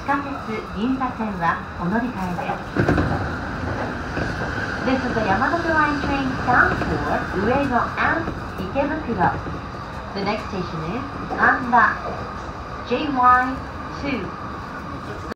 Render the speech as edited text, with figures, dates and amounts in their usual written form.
下鉄銀座線はお乗り換えです。This is the Yamanote Line train bound for Ueno and Ikebukuro. The next station is Hanba, JY2.